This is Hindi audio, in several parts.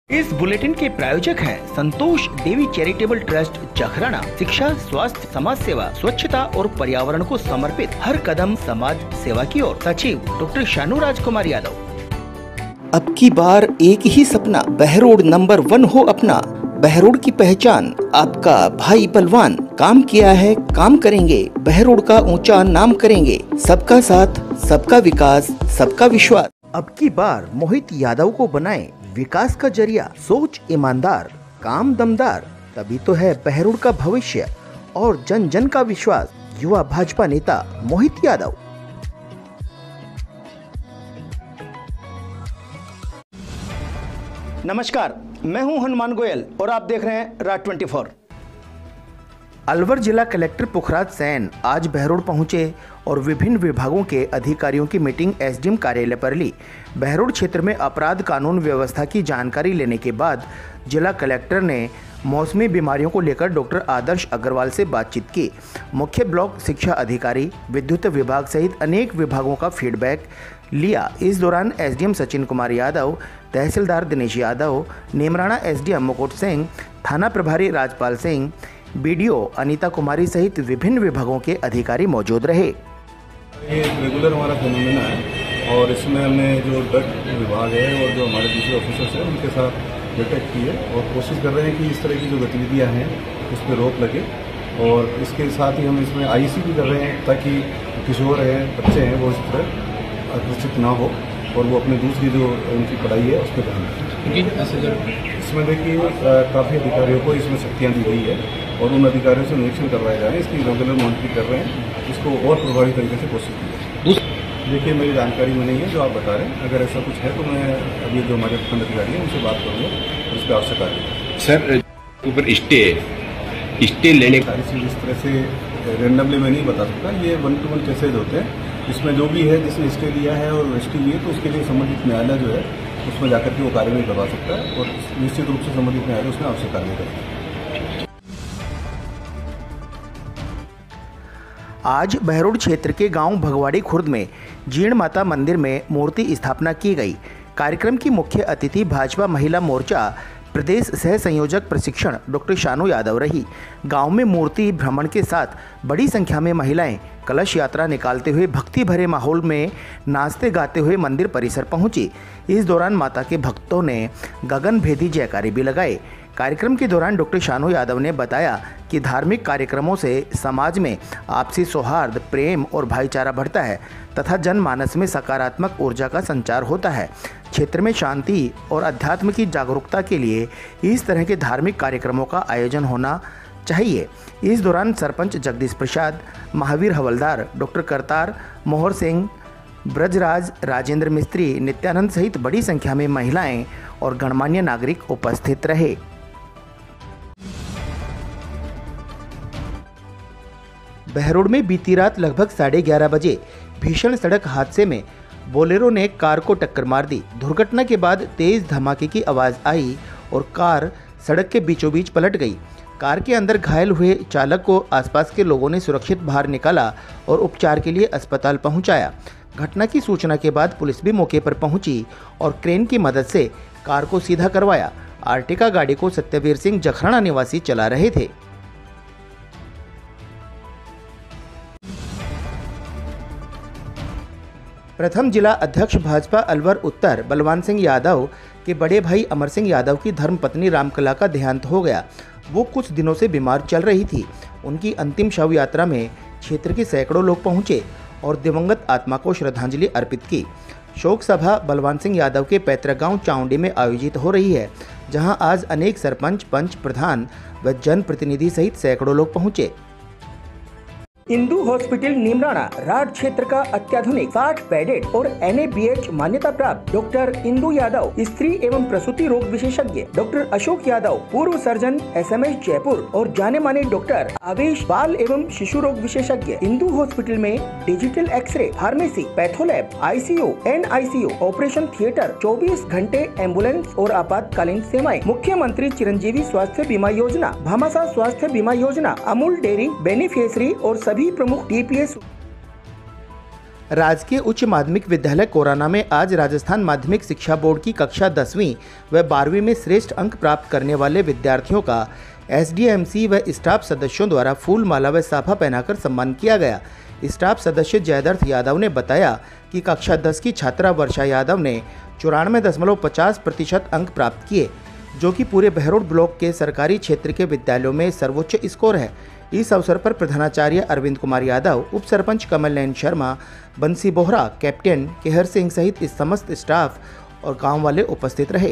इस बुलेटिन के प्रायोजक हैं संतोष देवी चैरिटेबल ट्रस्ट जखराना। शिक्षा, स्वास्थ्य, समाज सेवा, स्वच्छता और पर्यावरण को समर्पित हर कदम समाज सेवा की ओर। सचिव डॉक्टर शानू राजकुमार यादव। अब की बार एक ही सपना, बहरोड नंबर 1 हो अपना। बहरोड की पहचान, आपका भाई बलवान। काम किया है, काम करेंगे, बहरोड का ऊंचा नाम करेंगे। सबका साथ, सबका विकास, सबका विश्वास। अब की बार मोहित यादव को बनाएं विकास का जरिया। सोच ईमानदार, काम दमदार, तभी तो है बहरोड का भविष्य और जन जन का विश्वास। युवा भाजपा नेता मोहित यादव। नमस्कार, मैं हूं हनुमान गोयल और आप देख रहे हैं राज 24। अलवर जिला कलेक्टर पुखराज सैन आज बहरोड पहुंचे और विभिन्न विभागों के अधिकारियों की मीटिंग एसडीएम कार्यालय पर ली। बहरोड क्षेत्र में अपराध कानून व्यवस्था की जानकारी लेने के बाद जिला कलेक्टर ने मौसमी बीमारियों को लेकर डॉक्टर आदर्श अग्रवाल से बातचीत की। मुख्य ब्लॉक शिक्षा अधिकारी, विद्युत विभाग सहित अनेक विभागों का फीडबैक लिया। इस दौरान एसडीएम सचिन कुमार यादव, तहसीलदार दिनेश यादव, नेमराना एसडीएम मुकुट सिंह, थाना प्रभारी राजपाल सिंह, बीडीओ अनीता कुमारी सहित विभिन्न विभागों के अधिकारी मौजूद रहे। ये रेगुलर हमारा फेनोमेना है और इसमें हमने जो ड्रग विभाग है और जो हमारे दूसरे ऑफिसर्स हैं उनके साथ बैठक की है और कोशिश कर रहे हैं कि इस तरह की जो गतिविधियां हैं उस पर रोक लगे। और इसके साथ ही हम इसमें आईसी भी कर रहे हैं ताकि किशोर हैं, बच्चे हैं, वो इस तरह आकर्षित ना हो और वो अपनी दूसरी जो उनकी पढ़ाई है उस पर ध्यान दें। इसमें देखिए काफ़ी अधिकारियों को इसमें शक्तियाँ दी गई है और उन अधिकारियों से निरीक्षण करवाए जा रहे हैं। इसकी रेगुलर मॉनिटरिंग कर रहे हैं, इसको और प्रभावी तरीके से कोशिश की है। देखिए मेरी जानकारी में नहीं है जो आप बता रहे हैं, अगर ऐसा कुछ है तो मैं अभी जो हमारे प्रखंड अधिकारी हैं उनसे बात करूँगा और इस पर आवश्यक कार्य। सर ऊपर स्टे लेने सारी चीज़ इस तरह से रेंडमली मैं नहीं बता सकता, ये 1-to-1 केसेज होते हैं। इसमें जो भी है जिसने स्टे लिया है और रजिस्ट्री ली है तो उसके लिए संबंधित न्यायालय जो है उसमें जाकर के वो कार्रवाई करवा सकता है और निश्चित रूप से संबंधित न्यायालय उसमें आवश्यक कार्रवाई करेगा। आज बहरोड क्षेत्र के गांव भगवाड़ी खुर्द में जीर्ण माता मंदिर में मूर्ति स्थापना की गई। कार्यक्रम की मुख्य अतिथि भाजपा महिला मोर्चा प्रदेश सह संयोजक प्रशिक्षण डॉक्टर शानू यादव रही। गांव में मूर्ति भ्रमण के साथ बड़ी संख्या में महिलाएं कलश यात्रा निकालते हुए भक्ति भरे माहौल में नाचते गाते हुए मंदिर परिसर पहुंची। इस दौरान माता के भक्तों ने गगनभेदी जयकारे भी लगाए। कार्यक्रम के दौरान डॉक्टर शानू यादव ने बताया कि धार्मिक कार्यक्रमों से समाज में आपसी सौहार्द, प्रेम और भाईचारा बढ़ता है तथा जनमानस में सकारात्मक ऊर्जा का संचार होता है। क्षेत्र में शांति और अध्यात्म की जागरूकता के लिए इस तरह के धार्मिक कार्यक्रमों का आयोजन होना चाहिए। इस दौरान सरपंच जगदीश प्रसाद, महावीर हवलदार, डॉक्टर करतार, मोहर सिंह, ब्रजराज, राजेंद्र मिस्त्री, नित्यानंद सहित बड़ी संख्या में महिलाएं और गणमान्य नागरिक उपस्थित रहे। बहरोड में बीती रात लगभग 11:30 बजे भीषण सड़क हादसे में बोलेरो ने कार को टक्कर मार दी। दुर्घटना के बाद तेज धमाके की आवाज़ आई और कार सड़क के बीचों बीच पलट गई। कार के अंदर घायल हुए चालक को आसपास के लोगों ने सुरक्षित बाहर निकाला और उपचार के लिए अस्पताल पहुंचाया। घटना की सूचना के बाद पुलिस भी मौके पर पहुंची और क्रेन की मदद से कार को सीधा करवाया। आर्टिका गाड़ी को सत्यवीर सिंह जखराना निवासी चला रहे थे। प्रथम जिला अध्यक्ष भाजपा अलवर उत्तर बलवान सिंह यादव के बड़े भाई अमर सिंह यादव की धर्मपत्नी रामकला का देहांत हो गया। वो कुछ दिनों से बीमार चल रही थी। उनकी अंतिम शव यात्रा में क्षेत्र के सैकड़ों लोग पहुंचे और दिवंगत आत्मा को श्रद्धांजलि अर्पित की। शोक सभा बलवान सिंह यादव के पैतृक गांव चाउंडी में आयोजित हो रही है, जहां आज अनेक सरपंच, पंच, प्रधान व जनप्रतिनिधि सहित सैकड़ों लोग पहुंचे। इंदु हॉस्पिटल नीमराना राज क्षेत्र का अत्याधुनिक 60 बेडेड और NABH मान्यता प्राप्त डॉक्टर इंदु यादव, स्त्री एवं प्रसूति रोग विशेषज्ञ, डॉक्टर अशोक यादव, पूर्व सर्जन SMS जयपुर और जाने माने डॉक्टर आवेश, बाल एवं शिशु रोग विशेषज्ञ। इंदु हॉस्पिटल में digital x-ray, pharmacy, patholab, ICU, NICU, operation theatre, 24 घंटे एम्बुलेंस और आपातकालीन सेवाएं, मुख्यमंत्री चिरंजीवी स्वास्थ्य बीमा योजना, भामाशाह स्वास्थ्य बीमा योजना, अमूल डेयरी बेनिफिशियरी और सभी प्रमुख DPS। राजकीय उच्च माध्यमिक विद्यालय कोराना में आज राजस्थान माध्यमिक शिक्षा बोर्ड की कक्षा 10वीं व 12वीं में श्रेष्ठ अंक प्राप्त करने वाले विद्यार्थियों का एसडीएमसी व स्टाफ सदस्यों द्वारा फूल माला व साफा पहनाकर सम्मान किया गया। स्टाफ सदस्य जयदर्थ यादव ने बताया कि कक्षा 10 की छात्रा वर्षा यादव ने 94.50% अंक प्राप्त किए, जो कि पूरे बहरोड ब्लॉक के सरकारी क्षेत्र के विद्यालयों में सर्वोच्च स्कोर है। इस अवसर पर प्रधानाचार्य अरविंद कुमार यादव, उप सरपंच कमल नयन शर्मा, बंसी बोहरा, कैप्टन केहर सिंह सहित इस समस्त स्टाफ और गांव वाले उपस्थित रहे।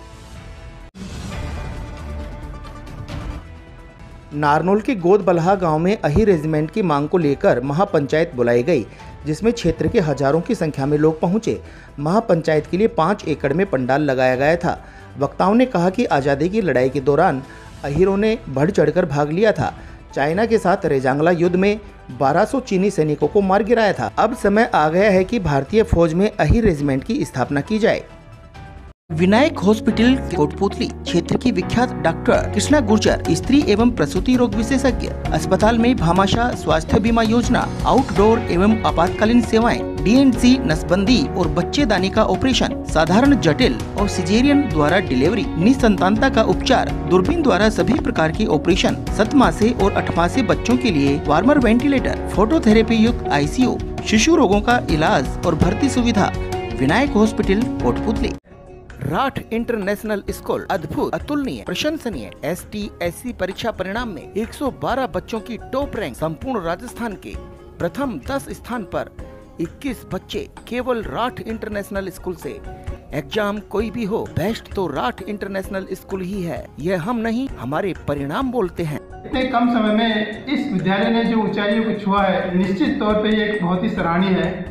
नारनौल के गोदबलहा गांव में अही रेजिमेंट की मांग को लेकर महापंचायत बुलाई गई, जिसमें क्षेत्र के हजारों की संख्या में लोग पहुंचे। महापंचायत के लिए 5 एकड़ में पंडाल लगाया गया था। वक्ताओं ने कहा कि आज़ादी की लड़ाई के दौरान अहीरों ने बढ़ चढ़कर भाग लिया था। चाइना के साथ रेजांगला युद्ध में 1200 चीनी सैनिकों को मार गिराया था। अब समय आ गया है कि भारतीय फौज में अही रेजिमेंट की स्थापना की जाए। विनायक हॉस्पिटल कोटपुतली क्षेत्र की विख्यात डॉक्टर कृष्णा गुर्जर, स्त्री एवं प्रसूति रोग विशेषज्ञ। अस्पताल में भामाशाह स्वास्थ्य बीमा योजना, आउटडोर एवं आपातकालीन सेवाएं, डीएनसी, नसबंदी और बच्चेदानी का ऑपरेशन, साधारण, जटिल और सिजेरियन द्वारा डिलीवरी, निसंतानता का उपचार, दूरबीन द्वारा सभी प्रकार की ऑपरेशन, 7 मासे और 8 मासे बच्चों के लिए वार्मर वेंटिलेटर, फोटोथेरेपी युक्त आईसीयू, शिशु रोगों का इलाज और भर्ती सुविधा। Vinayak hospital Kotputli. Rath international school अद्भुत, अतुलनीय, प्रशंसनीय ST/SC परीक्षा परिणाम में 112 बच्चों की टॉप रैंक। संपूर्ण राजस्थान के प्रथम 10 स्थान पर 21 बच्चे केवल राठ इंटरनेशनल स्कूल से। एग्जाम कोई भी हो, बेस्ट तो राठ इंटरनेशनल स्कूल ही है। यह हम नहीं, हमारे परिणाम बोलते हैं। इतने कम समय में इस विद्यालय ने जो ऊंचाइयों को छुआ है, निश्चित तौर पे ये बहुत ही सराहनीय है।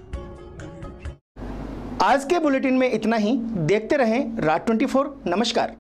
आज के बुलेटिन में इतना ही। देखते रहें राठ 24। नमस्कार।